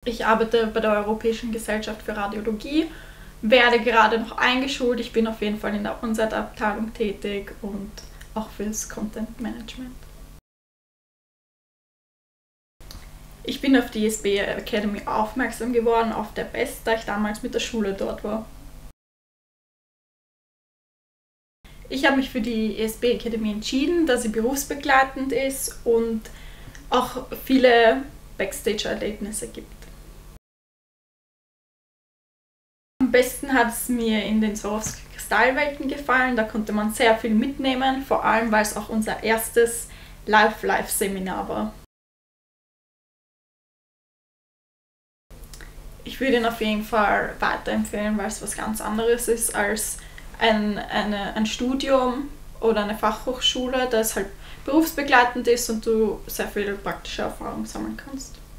Ich arbeite bei der Europäischen Gesellschaft für Radiologie, werde gerade noch eingeschult. Ich bin auf jeden Fall in der On-Site-Abteilung tätig und auch fürs Content Management. Ich bin auf die ESB Academy aufmerksam geworden, auf der BEST, da ich damals mit der Schule dort war. Ich habe mich für die ESB Academy entschieden, da sie berufsbegleitend ist und auch viele Backstage-Erlebnisse gibt. Am besten hat es mir in den Swarovski-Kristallwelten gefallen, da konnte man sehr viel mitnehmen, vor allem weil es auch unser erstes Live-Seminar war. Ich würde ihn auf jeden Fall weiterempfehlen, weil es was ganz anderes ist als ein Studium oder eine Fachhochschule, das halt berufsbegleitend ist und du sehr viel praktische Erfahrung sammeln kannst.